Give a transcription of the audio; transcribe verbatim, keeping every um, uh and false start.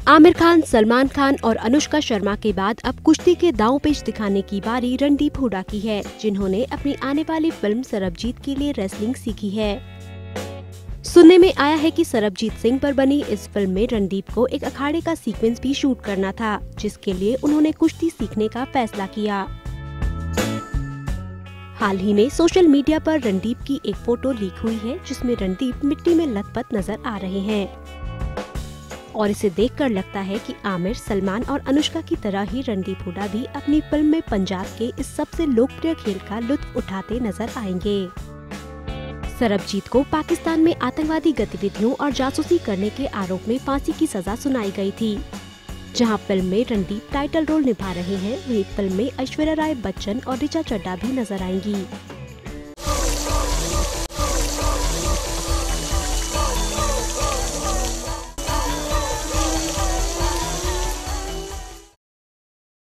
आमिर खान, सलमान खान और अनुष्का शर्मा के बाद अब कुश्ती के दांव पेच दिखाने की बारी रणदीप हुड्डा की है, जिन्होंने अपनी आने वाली फिल्म सरबजीत के लिए रेसलिंग सीखी है। सुनने में आया है कि सरबजीत सिंह पर बनी इस फिल्म में रणदीप को एक अखाड़े का सीक्वेंस भी शूट करना था, जिसके लिए उन्होंने कुश्ती सीखने का फैसला किया। हाल ही में सोशल मीडिया पर रणदीप की एक फोटो लीक हुई है, जिसमें रणदीप मिट्टी में लथपथ नजर आ रहे हैं और इसे देखकर लगता है कि आमिर, सलमान और अनुष्का की तरह ही रणदीप हुड्डा भी अपनी फिल्म में पंजाब के इस सबसे लोकप्रिय खेल का लुत्फ उठाते नजर आएंगे। सरबजीत को पाकिस्तान में आतंकवादी गतिविधियों और जासूसी करने के आरोप में फांसी की सजा सुनाई गई थी। जहां फिल्म में रणदीप टाइटल रोल निभा रहे हैं, वहीं फिल्म में ऐश्वर्या राय बच्चन और ऋचा चड्ढा भी नजर आएंगी।